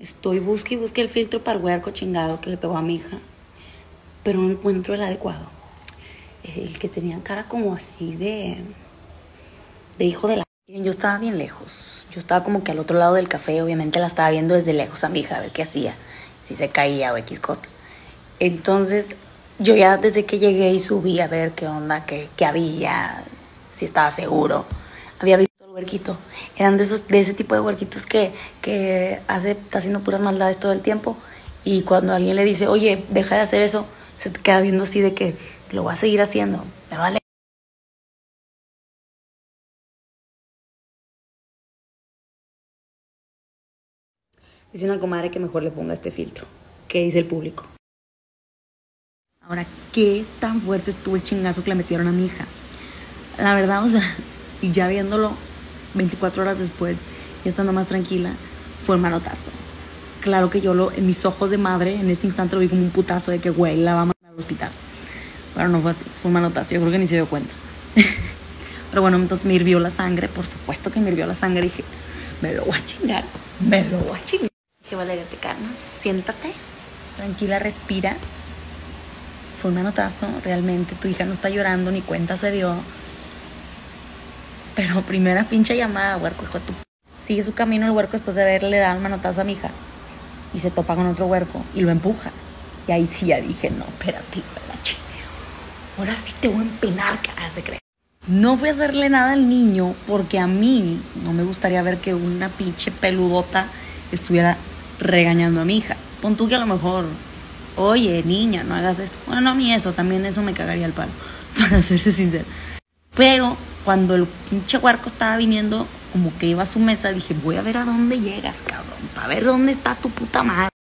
Estoy busque y busque el filtro para el huerco chingado que le pegó a mi hija, pero no encuentro el adecuado. El que tenía cara como así de hijo de la... Yo estaba bien lejos. Yo estaba como que al otro lado del café. Obviamente la estaba viendo desde lejos a mi hija, a ver qué hacía. Si se caía o X cosa. Entonces, yo ya desde que llegué y subí a ver qué onda, qué había, si estaba seguro. Había visto el huerquito. Eran de ese tipo de huerquitos que está haciendo puras maldades todo el tiempo. Y cuando alguien le dice, oye, deja de hacer eso, se te queda viendo así de que lo va a seguir haciendo. Me vale. Dice una comadre que mejor le ponga este filtro. ¿Qué dice el público? Ahora, ¿qué tan fuerte estuvo el chingazo que le metieron a mi hija? La verdad, o sea, ya viéndolo 24 horas después y estando más tranquila, fue un manotazo. Claro que en mis ojos de madre, en ese instante lo vi como un putazo de que, güey, la va a mandar al hospital. Pero no fue así, fue un manotazo, yo creo que ni se dio cuenta. Pero bueno, entonces me hirvió la sangre, por supuesto que me hirvió la sangre. Dije, me lo voy a chingar, me lo voy a chingar. Dije, vale, te calmas, siéntate, tranquila, respira. Fue un manotazo, realmente, tu hija no está llorando, ni cuenta se dio. Pero primera pinche llamada, huerco, hijo de tu... Sigue su camino el huerco después de haberle dado el manotazo a mi hija. Y se topa con otro huerco y lo empuja. Y ahí sí ya dije, no, espérate, ahora sí te voy a empenar, cara, se cree. No fui a hacerle nada al niño porque a mí no me gustaría ver que una pinche peludota estuviera regañando a mi hija. Pon tú que a lo mejor, oye, niña, no hagas esto. Bueno, no a mí eso, también eso me cagaría el palo, para serse sincera. Pero cuando el pinche huerco estaba viniendo, como que iba a su mesa, dije, voy a ver a dónde llegas, cabrón, para ver dónde está tu puta madre.